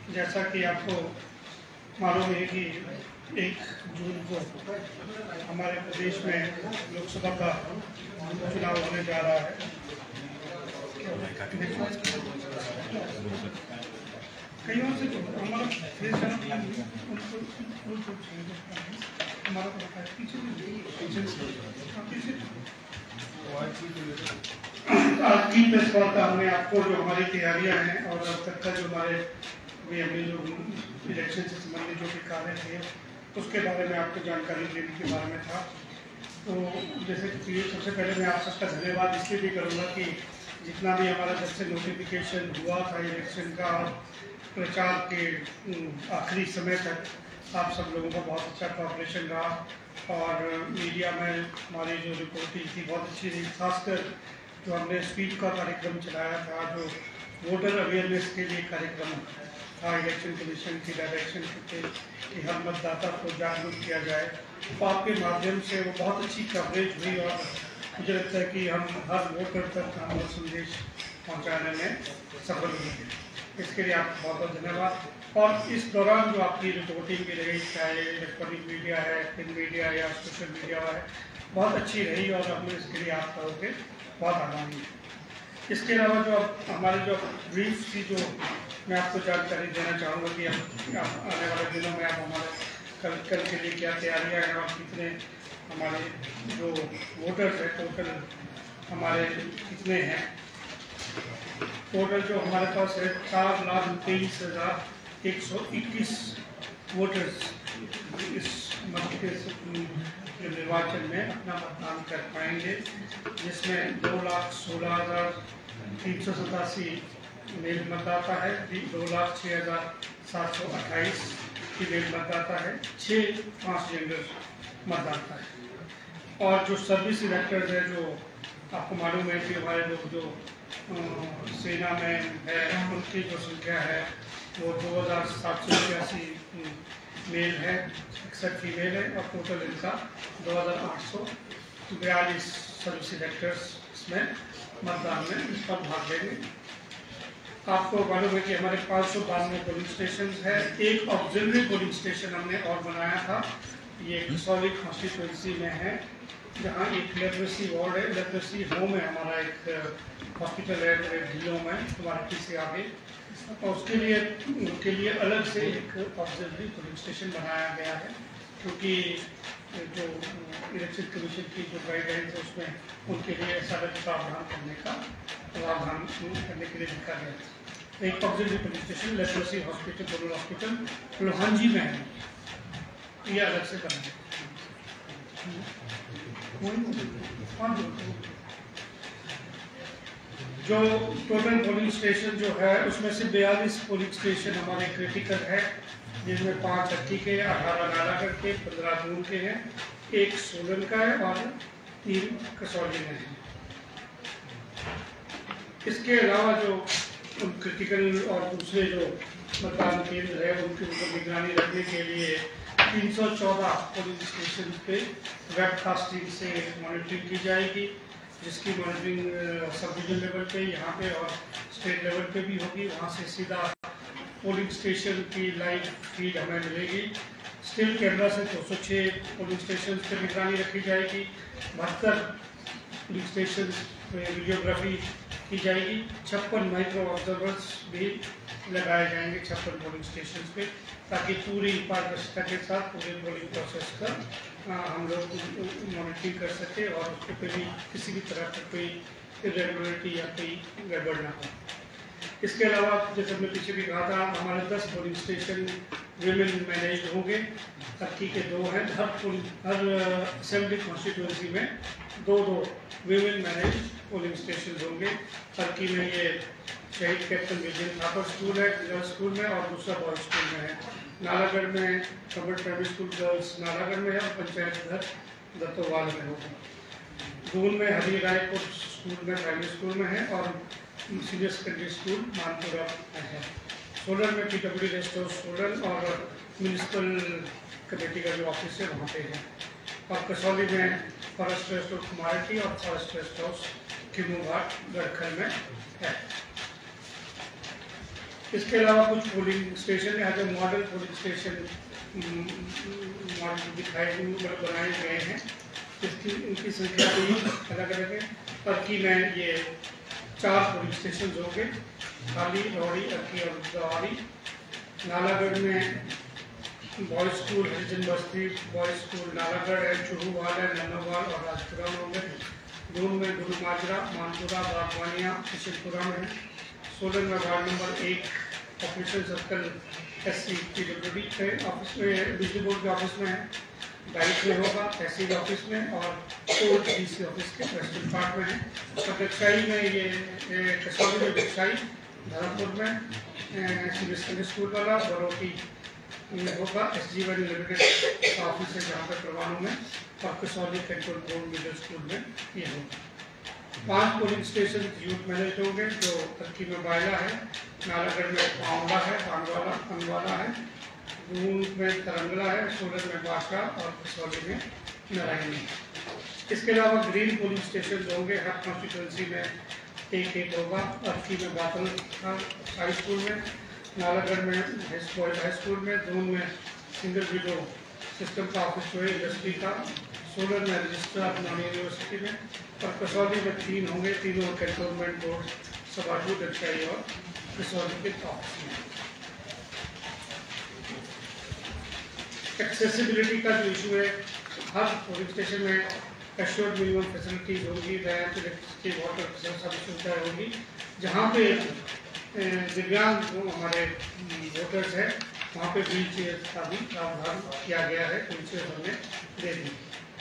जैसा कि आपको मालूम है कि 1 जून को हमारे प्रदेश में लोकसभा का चुनाव होने जा रहा है। कई और से हमारा आज की प्रेस वार्ता हमने आपको जो हमारी तैयारियां हैं और अब तक का जो हमारे हमने जो इलेक्शन से संबंधित जो भी कार्य थे उसके बारे में आपको जानकारी देने के बारे में था। तो जैसे कि सबसे पहले मैं आप सबका धन्यवाद इसलिए भी करूँगा कि जितना भी हमारा जब से नोटिफिकेशन हुआ था इलेक्शन का प्रचार के आखिरी समय तक आप सब लोगों का बहुत अच्छा कोऑपरेशन रहा और मीडिया में हमारी जो रिपोर्टिंग थी बहुत अच्छी रही। खासकर जो हमने स्पीच का कार्यक्रम चलाया था, जो वोटर अवेयरनेस के लिए कार्यक्रम था इलेक्शन कमीशन की डायरेक्शन थे कि हर मतदाता को जागरूक किया जाए, तो आपके माध्यम से वो बहुत अच्छी कवरेज हुई और मुझे लगता है कि हम हर वोटर तक हमारा संदेश पहुंचाने में सफल हुए। इसके लिए आपका बहुत बहुत धन्यवाद। और इस दौरान जो आपकी रिपोर्टिंग भी रही, चाहे इलेक्ट्रॉनिक मीडिया है, प्रिंट मीडिया या सोशल मीडिया है, बहुत अच्छी रही और हमें इसके लिए आप कहोगे बहुत आभारी है। इसके अलावा जो हमारे जो ब्रीफ थी जो मैं आपको जानकारी देना चाहूँगा कि आने वाले दिनों में आप हमारे कल के लिए क्या तैयारियाँ हैं और कितने हमारे जो वोटर्स हैं टोटल हमारे कितने हैं। टोटल जो हमारे पास है 4,23,121 वोटर्स इस निर्वाचन में अपना मतदान कर पाएंगे, जिसमें 2,16,387 मेल मतदाता है, 2,06,728 फीमेल मतदाता है, 6 ट्रांसजेंडर मतदाता है। और जो सर्विस इलेक्टर्स है जो आपको मालूम है कि हमारे लोग जो सेना में है उनकी जो संख्या है वो 2,781 मेल है, 61 फीमेल है और टोटल इनका 2,842 सर्विस इलेक्टर्स इसमें मतदान में इस पर भाग लेंगे। आपको मालूम है कि हमारे 592 पोलिंग स्टेशन है। एक ऑक्सिलरी पोलिंग स्टेशन हमने और बनाया था, ये कसौली कॉन्स्टिट्यूंसी में है, जहाँ एक लेप्रेसी वार्ड है, लेप्रेसी होम है, हमारा एक हॉस्पिटल है ढिल्लों में तुम्हारे से आगे, और उसके लिए उनके लिए अलग से एक ऑक्सिलरी पोलिंग स्टेशन बनाया गया है, क्योंकि जो इलेक्शन कमीशन की जो गाइडलाइंस है उसमें उनके लिए ऐसा प्रावधान करने के लिए लिखा गया है। एक auxiliary polling station leprosy hospital rural hospital Lohanji में है, ये अलग से बनाया। जो टोटल पोलिंग स्टेशन जो है उसमें से 42 पोलिंग स्टेशन हमारे क्रिटिकल है, जिसमें 5 अट्टी के, 18 नालागढ़ के, 15 दून के हैं, 1 सोलन का है और 3 कसौली में है। इसके अलावा जो क्रिटिकल और दूसरे जो मतदान केंद्र है उनकी निगरानी रखने के लिए 314 पोलिंग स्टेशन पे वेबकास्टिंग से मॉनिटरिंग की जाएगी, जिसकी मॉनिटरिंग सब डिवीजन लेवल पे यहाँ पे और स्टेट लेवल पे भी होगी। वहाँ से सीधा पोलिंग स्टेशन की लाइव फीड हमें मिलेगी। स्टिल कैमरा से 206 पोलिंग स्टेशन पे निगरानी रखी जाएगी, 72 पोलिंग स्टेशन में वीडियोग्राफी की जाएगी, 56 माइक्रो ऑब्जर्वर्स भी लगाए जाएंगे 56 पोलिंग स्टेशन पे, ताकि पूरी पारदर्शिता के साथ पूरे पोलिंग प्रोसेस का हम लोग मॉनिटरिंग कर सके और उसके पे भी किसी भी तरह का कोई इरेगुलरिटी या कोई गड़बड़ ना हो। इसके अलावा जैसे हमने पीछे भी कहा था, हमारे 10 पोलिंग स्टेशन विमेन मैनेज होंगे, तर्की के 2 हैं। हर असेंबली कॉन्स्टिट्यूंसी में 2-2 विमेन मैनेज पोलिंग स्टेशन होंगे। तर्की में ये शहीद कैप्टन विजय थापर स्कूल है गर्ल्स स्कूल में और दूसरा बॉयज स्कूल में है। नालागढ़ में कबड़ प्राइमरी स्कूल गर्ल्स नालागढ़ में है और पंचायत घर दत्तोवाल में होगा। दून में हरी रायपुर स्कूल में प्राइमरी स्कूल में है और सीनियर सेकेंडरी स्कूल मानपुरा में है। सोलन में PWD रेस्ट हाउस सोलन और म्यूनिसिपल कमेटी का जो ऑफिस है वहाँ पे है। और कसौली में फॉरेस्ट रेस्ट हाउस कुमारटी और forest rest house Kimu Ghat Garkhal में है। इसके अलावा जो हमारे 592 पोलिंग स्टेशन है उनमें से 42 पोलिंग स्टेशन हमारे क्रिटिकल है, जिसमें 2,000 पोलिंग स्टेशन हमारे इसके अलावा कुछ पोलिंग स्टेशन यहाँ जो मॉडल पोलिंग स्टेशन मॉडल दिखाए बनाए गए हैं, इनकी संख्या भी अलग अलग है। अर्की में ये 4 पोलिंग स्टेशन होंगे, खाली, लौड़ी, अर्की और गवारी। नालागढ़ में बॉयज़ स्कूल हरिजन बस्ती बॉयज़ स्कूल नालागढ़ है, चुरूवाल है, नन्नोवाल और राजपुरा में होंगे। दून में गुरु माजरा, मानपुरा, बागवानिया, किशनपुरा में है। सोलन में ward number 1 operation circle SC PWD के ऑफिस में, बिजली बोर्ड के ऑफिस में है। बैंक में होगा, तहसील ऑफिस में और कोर्ट DC ऑफिस के वेस्टर्न पार्ट में है। और व्यवसायी में ये कसौली में व्यवसायी, धर्मपुर में सीनियर सेकेंडरी स्कूल वाला, बरोटी में होगा SG1 लिमिटेड का ऑफिस है जहाँ पर परवाणु में, और Kasauli control board middle school में ये होगा। 5 पोलिंग स्टेशन यूथ मैनेज होंगे, जो अर्की में बायला है, नालागढ़ में पावला है, पानवाला है, दून में तरंगला है, सोलन में बासरा और कसौली में नारायणी है। इसके अलावा ग्रीन पोलिंग स्टेशन होंगे, हर कॉन्स्टिट्यूंसी में एक होगा। अर्की में बातल हाई स्कूल में, नालागढ़ में हाई स्कूल में, दून में सिंगल विंडो सिस्टम का ऑफिस जो है इंडस्ट्री का, सोलन में रजिस्ट्रार नॉन यूनिवर्सिटी में, और कसौली में 3 होंगे, तीनों कैंटोनमेंट बोर्ड, सबाटू, व्यवसायी और कसौली के ऑफिस में। एक्सेसिबिलिटी का जो इशू है, हर पोलिंग स्टेशन में एश्योर्ड मिनिमम फैसिलिटीज होगी, रैंप, इलेक्ट्रिसिटी, वाटर सब सुविधाएँ होगी। जहाँ पे दिव्यांग जो हमारे वोटर्स हैं, वहाँ पे व्हील चेयर का भी प्रावधान किया गया है, व्हील चेयर हमने दे दी।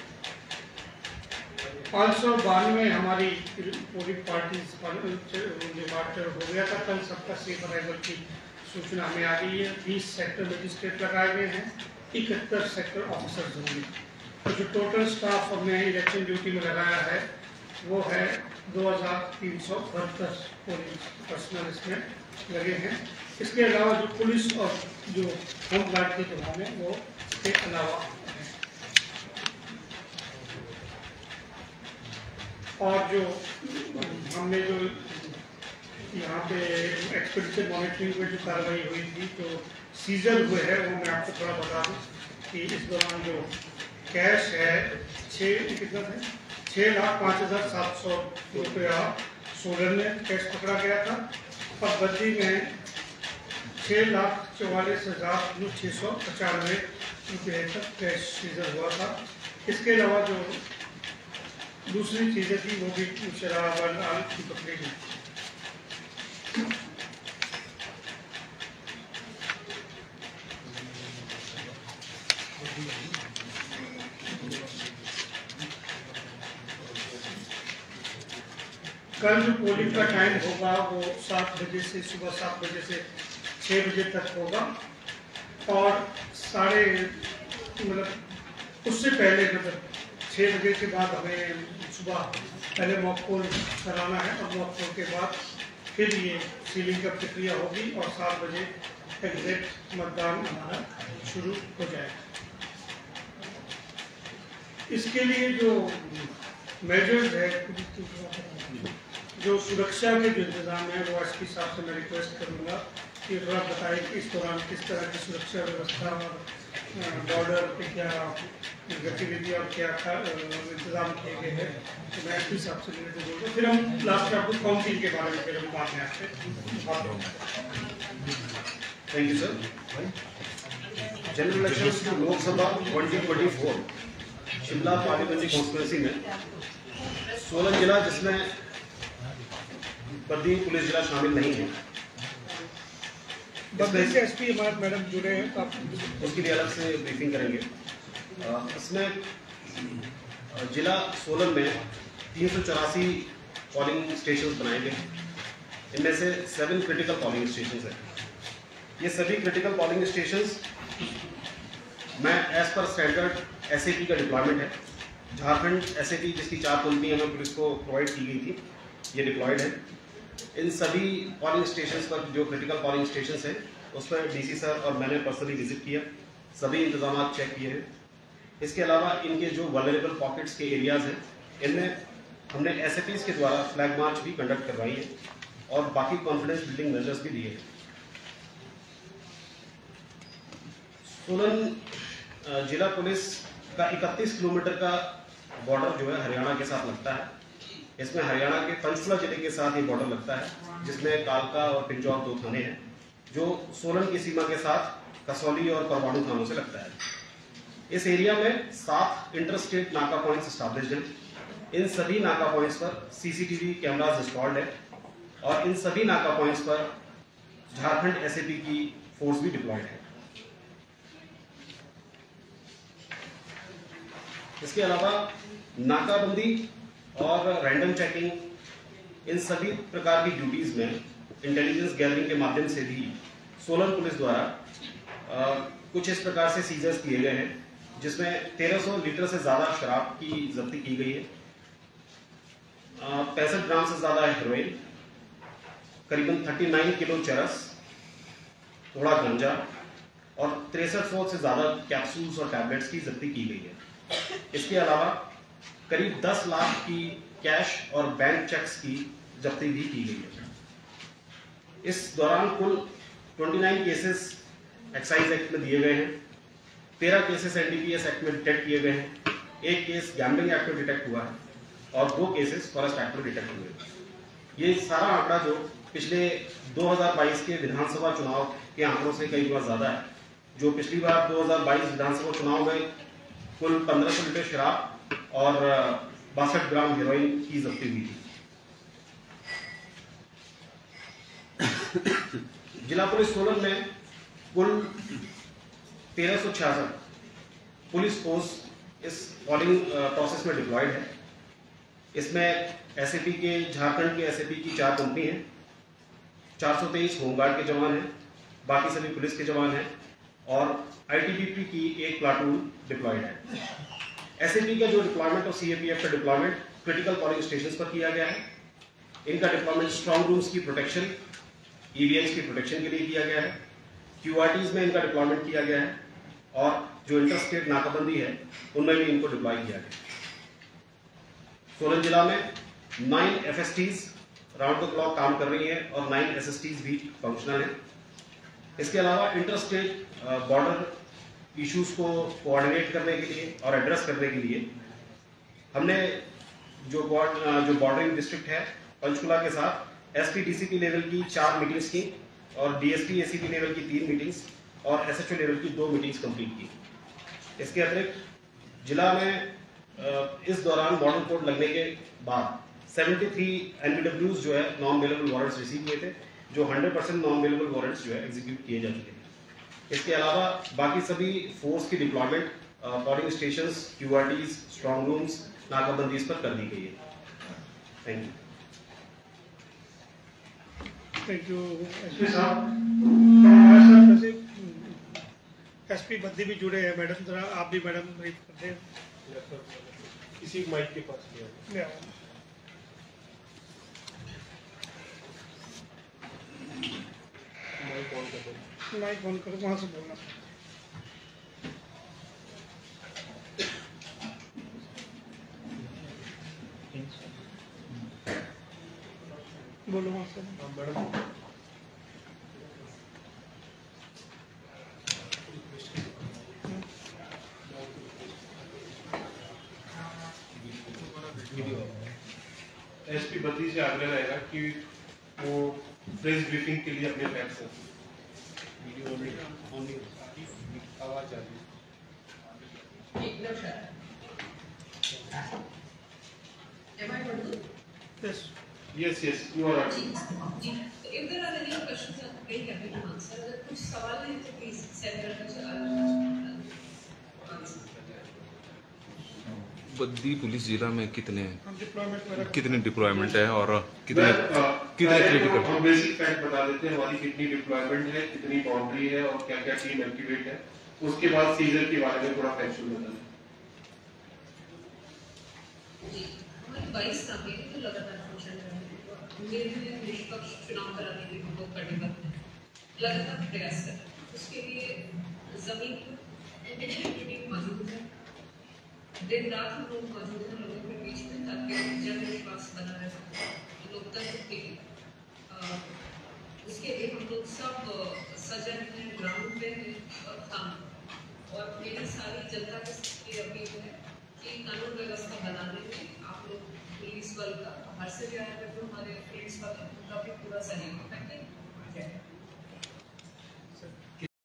592 हमारी पोलिंग पार्टीज डिपार्चर हो गया था कल, सबका सेफ अराइवल की सूचना हमें आ गई है। 20 सेक्टर मजिस्ट्रेट लगाए गए हैं, 71 सेक्टर ऑफिसर्स होंगे। तो जो टोटल स्टाफ हमने इलेक्शन ड्यूटी में लगाया है वो है 2372 पोलिंग पर्सनल इसमें लगे हैं। इसके अलावा जो पुलिस और जो होम गार्ड के जवान हैं वो इसके अलावा हैं। और जो हमने जो यहाँ पे एक्सपेंडिचर मॉनिटरिंग में जो कार्रवाई हुई थी, जो सीजर हुए हैं, वो मैं आपको थोड़ा बता दूँ कि इस दौरान जो कैश है 6,05,700 रुपया सोलन में कैश पकड़ा गया था, और बद्दी में 6,44,695 रुपये तक कैश सीजर हुआ था। इसके अलावा जो दूसरी चीज़ें थी वो भी शराब और की पकड़ी गई। कल जो पोलिंग का टाइम होगा वो 7 बजे से, सुबह 7 बजे से 6 बजे तक होगा, और उससे पहले 6 बजे के बाद हमें सुबह पहले मॉक पोल कराना है, और मॉक पोल के बाद फिर ये सीलिंग का प्रक्रिया होगी, और 7 बजे एग्जैक्ट मतदान हमारा शुरू हो जाएगा। इसके लिए जो मेजर्स है, जो सुरक्षा के जो इंतजाम है, वो SP साहब से मैं रिक्वेस्ट करूँगा कि थोड़ा बताएं कि इस दौरान किस तरह की सुरक्षा व्यवस्था और बॉर्डर पे क्या गतिविधि और क्या इंतजाम किए गए हैं। तो मैं SP साहब से मिलकर बोलूँगा, फिर हम लास्ट में आपको काउंटिंग के बारे में फिर हम बात में आपसे बात होंगे। Thank you sir. General election Lok Sabha 2024 Shimla parliamentary constituency में सोलन जिला, जिसमें बद्दी पुलिस जिला शामिल नहीं है, बद्दी से SP हमारे मैडम जुड़े हैं, तो आप उसके लिए अलग से ब्रीफिंग करेंगे। इसमें जिला सोलन में 384 पोलिंग स्टेशन बनाए गए, इनमें से 7 क्रिटिकल पोलिंग स्टेशन हैं। ये सभी क्रिटिकल पोलिंग स्टेशंस में एज पर स्टैंडर्ड SAP का डिप्लॉयमेंट है। झारखंड SAP जिसकी 4 कुंती हमें पुलिस को प्रोवाइड की गई थी, ये डिप्लॉयड है। इन सभी पोलिंग स्टेशंस पर जो क्रिटिकल पोलिंग स्टेशंस हैं उस पर DC सर और मैंने पर्सनली विजिट किया, सभी इंतजाम चेक किए हैं। इसके अलावा इनके जो वल्नरेबल पॉकेट्स के एरियाज़ हैं, इनमें हमने SAPs के द्वारा फ्लैग मार्च भी कंडक्ट करवाई है और बाकी कॉन्फिडेंस बिल्डिंग मेजर्स भी दिए हैं। सोलन जिला पुलिस का 31 किलोमीटर का बॉर्डर जो है हरियाणा के साथ लगता है। इसमें हरियाणा के पंचकुला जिले के साथ ये बॉर्डर लगता है, जिसमें कालका और पिंजौर 2 थाने हैं, जो सोलन की सीमा के साथ कसौली और परवाणू थानों से लगता है। इस एरिया में 7 इंटरस्टेट नाका पॉइंट्स स्टैब्लिश्ड हैं। इन सभी नाका पॉइंट्स पर सीसीटीवी कैमरास इंस्टॉल्ड है और इन सभी नाका पॉइंट्स पर झारखंड एसएपी की फोर्स भी डिप्लॉयड है। इसके अलावा नाकाबंदी और रैंडम चेकिंग इन सभी प्रकार की ड्यूटीज में इंटेलिजेंस गैदरिंग के माध्यम से भी सोलन पुलिस द्वारा कुछ इस प्रकार से सीजर्स किए गए हैं, जिसमें 1300 लीटर से ज्यादा शराब की जब्ती की गई है, 65 ग्राम से ज्यादा हेरोइन, करीबन 39 किलो चरस, थोड़ा गंजा और 6300 से ज्यादा कैप्सूल्स और टैबलेट्स की जब्ती की गई है। इसके अलावा करीब 10 लाख की कैश और बैंक चेक्स की जब्ती भी की गई है। इस दौरान कुल 29 केसेस एक्साइज एक्ट में दिए गए हैं, 13 केसेस एनडीपीएस एक्ट में डिटेक्ट किए गए हैं, 1 केस गैम्बलिंग एक्ट में डिटेक्ट हुआ है और 2 केसेस फॉरेस्ट एक्ट में डिटेक्ट हुए हैं। ये सारा आंकड़ा जो पिछले 2022 के विधानसभा चुनाव के आंकड़ों से कई गुना ज्यादा है। जो पिछली बार 2022 विधानसभा चुनाव में कुल 1500 लीटर शराब और 62 ग्राम हेरोइन की जब्ती हुई थी। जिला पुलिस सोलन में कुल 1366 पुलिस फोर्स इस पॉलिंग प्रोसेस में डिप्लॉयड है। इसमें एसएपी के झारखंड के एसएपी की 4 कंपनी है, 423 होमगार्ड के जवान हैं, बाकी सभी पुलिस के जवान हैं और आईटीबीपी की 1 प्लाटून डिप्लॉयड है। एसएपी का जो डिप्लॉयमेंट और सीएपीएफ का डिप्लॉयमेंट क्रिटिकल पोलिंग स्टेशंस पर किया गया है। इनका डिप्लॉयमेंट स्ट्रॉन्ग रूम्स की प्रोटेक्शन, ईवीएम्स की प्रोटेक्शन के लिए किया गया है। क्यूआरटीज में इनका डिप्लॉयमेंट किया गया है और जो इंटरस्टेट नाकाबंदी है उनमें भी इनको डिप्लॉय किया गया। सोलन जिला में 9 एफएसटीज राउंड द क्लॉक काम कर रही है और 9 एसएसटीज भी फंक्शनल है। इसके अलावा इंटरस्टेट बॉर्डर इश्यूज को कोऑर्डिनेट करने के लिए और एड्रेस करने के लिए हमने जो बॉर्डरिंग डिस्ट्रिक्ट है पंचकुला के साथ एसपी डीसीपी लेवल की 4 मीटिंग्स की और डीएसपी एसीपी लेवल की 3 मीटिंग्स और एसएचओ लेवल की 2 मीटिंग्स कंप्लीट की। इसके अतिरिक्त जिला में इस दौरान बॉर्डर कोड लगने के बाद 73 एनबीडब्ल्यूज जो है नॉन अवेलेबल वारंट्स रिसीव हुए थे, जो 100% नॉन अवेलेबल वारंट्स जो है एग्जीक्यूट किए जा चुके हैं। इसके अलावा बाकी सभी फोर्स की deployment polling stations, QRTs, strong rooms, नाकाबंदी पर कर दी गई है। Thank you. Thank you SP साहब। हमारे साथ वैसे एसपी बद्दी भी जुड़े हैं। मैडम जरा आप भी मैडम ब्रीफ कर दें। किसी माइक के पास ले आओ। माइक ऑन कर दो। माइक ऑन करो, वहां से बोलना। बोलो वहां से। मैडम एसपी बद्दी से आग्रह रहेगा कि वो प्रेस ब्रीफिंग के लिए अपने फैक्ट्स आवाज आ रही है। Yes yes you are right. If there are any questions, I'm very happy to answer. अगर कुछ सवाल हैं तो please send करना answer. बद्दी पुलिस जिला में कितने डिप्लॉयमेंट डिप्लॉयमेंट है और कितने क्रिटिकल? हम बेसिक फैक्ट बता देते हैं, हमारी कितनी डिप्लॉयमेंट है, कितनी बाउंड्री है और क्या क्या टीम एक्टिवेट है। उसके बाद सीजर के बारे में थोड़ा फैक्चुअल बताना। जी, हमारे 22 नामे हैं जो लगातार फंक्शन कर रहे हैं। निष्पक्ष चुनाव कराने के लिए हम लोग कटिबद्ध हैं, लगातार प्रयास कर रहे हैं। उसके लिए जमीन पर टीम मौजूद है, दिन रात हम लोग मौजूद हैं लोगों के बीच में, ताकि जन विश्वास बना रहे, लोकतंत्र के उसके लिए हम लोग सब सजग हैं, ग्राउंड पे हैं और काम। और मेरी सारी जनता की अपील है कि कानून व्यवस्था बनाने में आप लोग पुलिस बल का बाहर से भी आया करते हमारे फ्रेंड्स वाले उनका भी